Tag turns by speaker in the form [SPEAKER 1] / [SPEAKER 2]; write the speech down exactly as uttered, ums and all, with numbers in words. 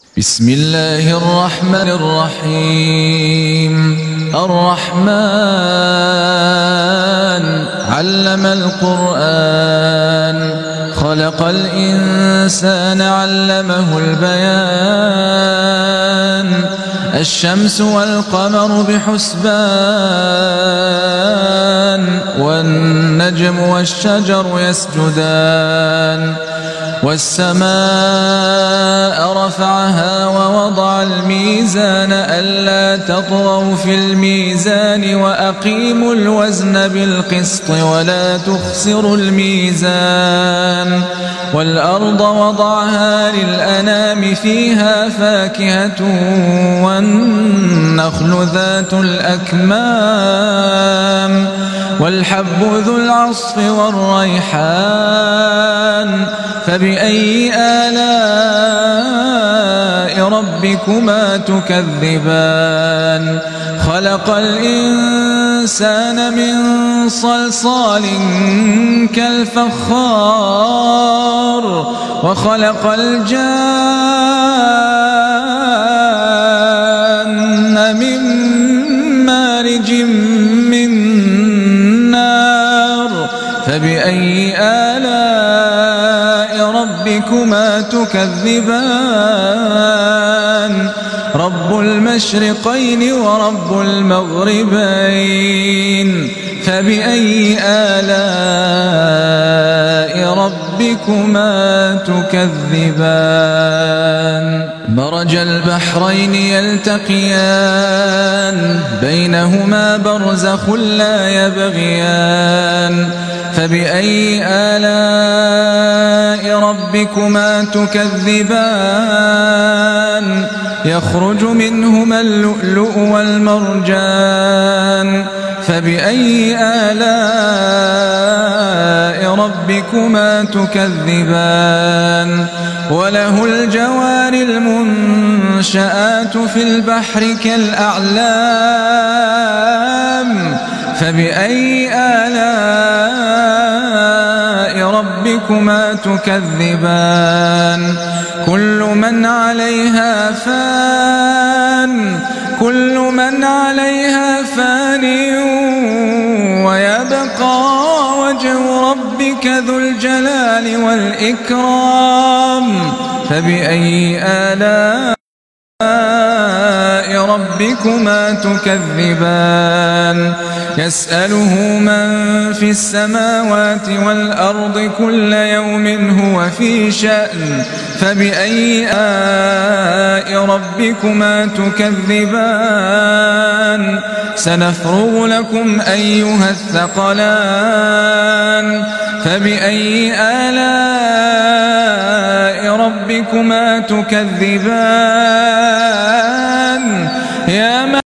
[SPEAKER 1] بسم الله الرحمن الرحيم. الرحمن علم القرآن خلق الإنسان علمه البيان الشمس والقمر بحسبان والنجم والشجر يسجدان والسماء رفعها ووضع الميزان ألا تطغوا في الميزان وأقيموا الوزن بالقسط ولا تخسروا الميزان والأرض وضعها للأنام فيها فاكهة والنخل ذات الأكمام والحب ذو العصف والريحان فبأي آلاء ربكما تكذبان خلق الإنسان من صلصال كالفخار وخلق الجان من مارج من نار فبأي آلاء ربكما تكذبان رب المشرقين ورب المغربين فبأي آلاء ربكما تكذبان مرج البحرين يلتقيان بينهما برزخ لا يبغيان فبأي آلاء ربكما تكذبان يخرج منهما اللؤلؤ والمرجان فبأي آلاء ربكما تكذبان وله الجوار المنشآت في البحر كالأعلام فبأي آلاء ربكما تكذبان كل من عليها فان كل من عليها فان ويبقى وجه ربك ذو الجلال والإكرام فبأي آلاء ربكما تكذبان يسأله من في السماوات والأرض كل يوم هو في شأن فبأي آلاء ربكما تكذبان سنفرغ لكم أيها الثقلان فبأي آلاء ربكما تكذبان يا